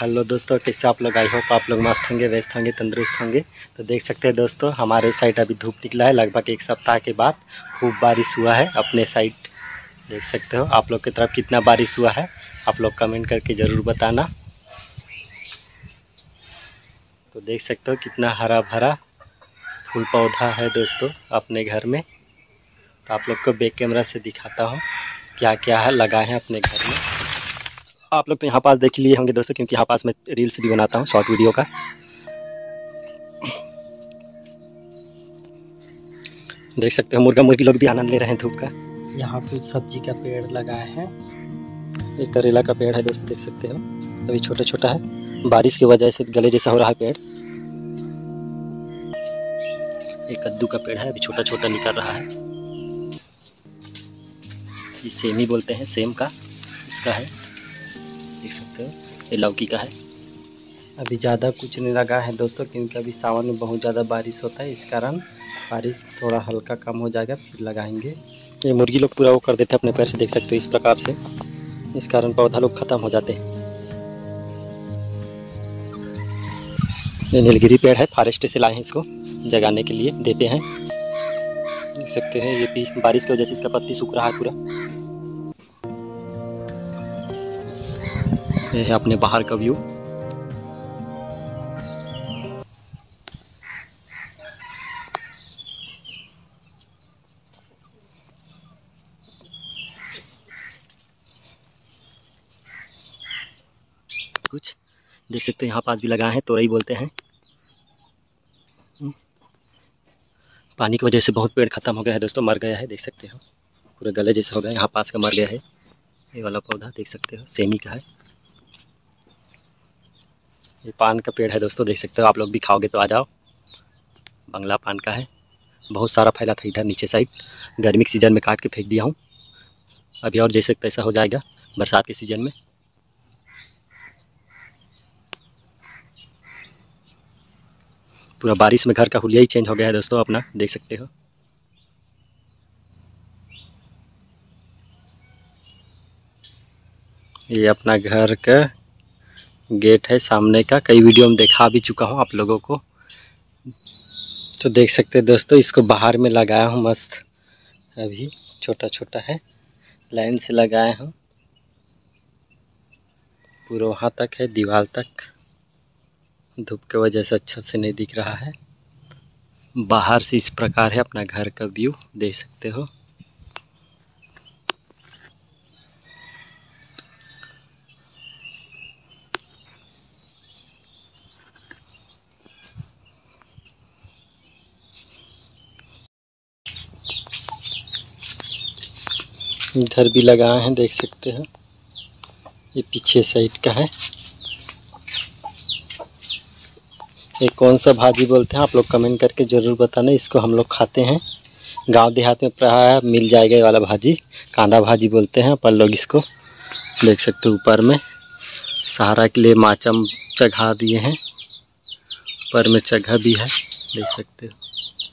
Hello दोस्तों, कैसे आप लोग? आई होप आप लोग मस्त होंगे, व्यस्त होंगे, तंदुरुस्त होंगे। तो देख सकते हैं दोस्तों, हमारे साइड अभी धूप निकला है। लगभग एक सप्ताह के बाद खूब बारिश हुआ है अपने साइड। देख सकते हो आप लोग की तरफ कितना बारिश हुआ है, आप लोग कमेंट करके ज़रूर बताना। तो देख सकते हो कितना हरा भरा फूल पौधा है दोस्तों अपने घर में। तो आप लोग को बैक कैमरा से दिखाता हूँ क्या क्या है लगाए हैं अपने घर में। आप लोग तो यहाँ पास देख लिए होंगे दोस्तों, क्योंकि यहाँ पास मैं रील्स भी बनाता हूँ, शॉर्ट वीडियो का। देख सकते हो मुर्गा मुर्गी लोग भी आनंद ले रहे हैं धूप का। यहाँ कुछ सब्जी का पेड़ लगाए हैं। एक करेला का पेड़ है दोस्तों, देख सकते हो अभी छोटा छोटा है, बारिश की वजह से गले जैसा हो रहा है पेड़। एक कद्दू का पेड़ है, अभी छोटा छोटा निकल रहा है। ये सेमी बोलते हैं, सेम का उसका है, देख सकते हो। ये लौकी का है। अभी ज़्यादा कुछ नहीं लगा है दोस्तों, क्योंकि अभी सावन में बहुत ज़्यादा बारिश होता है, इस कारण बारिश थोड़ा हल्का कम हो जाएगा फिर लगाएंगे। ये मुर्गी लोग पूरा वो कर देते हैं अपने पैर से, देख सकते हो इस प्रकार से, इस कारण पौधा लोग ख़त्म हो जाते हैं। ये नीलगिरी पेड़ है, फॉरेस्ट से लाए हैं इसको जगाने के लिए, देते हैं। देख सकते हैं ये भी बारिश की वजह से इसका पत्ती सूख रहा है पूरा। ये है अपने बाहर का व्यू। कुछ देख सकते हैं यहाँ पास भी लगाए हैं, तोरई बोलते हैं। पानी की वजह से बहुत पेड़ खत्म हो गया है दोस्तों, मर गया है, देख सकते हो पूरे गले जैसा हो गया। यहाँ पास का मर गया है ये वाला पौधा, देख सकते हो सेमी का है। ये पान का पेड़ है दोस्तों, देख सकते हो। आप लोग भी खाओगे तो आ जाओ। बंगला पान का है, बहुत सारा फैला था इधर नीचे साइड। गर्मी के सीज़न में काट के फेंक दिया हूँ, अभी और जैसे तैसा हो जाएगा बरसात के सीज़न में। पूरा बारिश में घर का हुलिया ही चेंज हो गया है दोस्तों अपना, देख सकते हो। ये अपना घर का गेट है सामने का, कई वीडियो में दिखा भी चुका हूँ आप लोगों को। तो देख सकते हैं दोस्तों, इसको बाहर में लगाया हूँ मस्त, अभी छोटा छोटा है, लाइन से लगाए हूँ पूरा वहाँ तक है, दीवार तक। धूप की वजह से अच्छा से नहीं दिख रहा है। बाहर से इस प्रकार है अपना घर का व्यू, देख सकते हो। इधर भी लगाए हैं, देख सकते हैं। ये पीछे साइड का है। ये कौन सा भाजी बोलते हैं आप लोग कमेंट करके ज़रूर बताना। इसको हम लोग खाते हैं, गांव देहात में प्राय मिल जाएगा ये वाला भाजी। कांदा भाजी बोलते हैं अपन लोग इसको। देख सकते हो ऊपर में सहारा के लिए माचम चढ़ा दिए हैं, ऊपर में जगह भी है, देख सकते हो।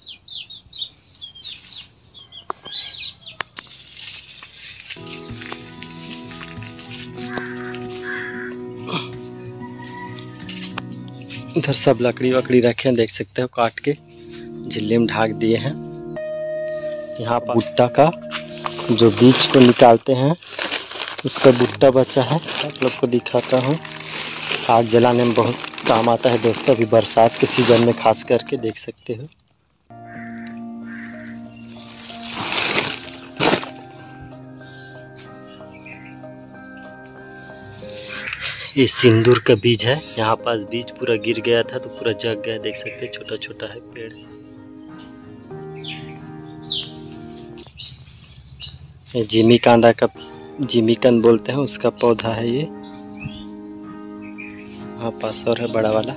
इधर सब लकड़ी वकड़ी रखे हैं, देख सकते हो, काट के झिल्ली में ढाक दिए हैं। यहाँ पर भुट्टा का जो बीज को निकालते हैं उसका भुट्टा बचा है, आप लोग को दिखाता हूँ। आग जलाने में बहुत काम आता है दोस्तों, अभी बरसात के सीजन में खास करके, देख सकते हो। ये सिंदूर का बीज है, यहाँ पास बीज पूरा गिर गया था तो पूरा जग गया, देख सकते हैं, छोटा छोटा है पेड़। ये जिमीकांदा का, जिमीकंद बोलते हैं, उसका पौधा है ये। यहाँ पास और है बड़ा वाला।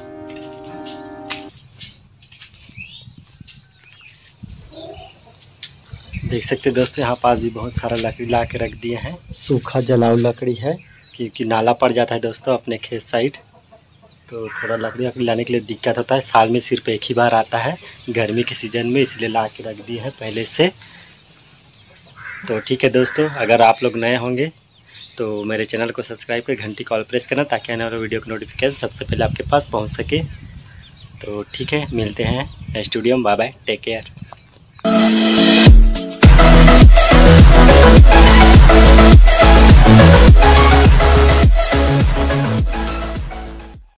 देख सकते हैं दोस्तों, यहाँ पास भी बहुत सारा लकड़ी ला के रख दिए हैं। सूखा जलाऊ लकड़ी है, क्योंकि नाला पड़ जाता है दोस्तों अपने खेत साइड, तो थोड़ा लकड़ी लाने के लिए दिक्कत होता है। साल में सिर्फ एक ही बार आता है गर्मी के सीज़न में, इसलिए ला के रख दिए हैं पहले से। तो ठीक है दोस्तों, अगर आप लोग नए होंगे तो मेरे चैनल को सब्सक्राइब कर घंटी कॉल प्रेस करना ताकि आने वाला वीडियो का नोटिफिकेशन सबसे पहले आपके पास पहुंच सके। तो ठीक है, मिलते हैं नेक्स्ट वीडियो में। Bye bye, take care.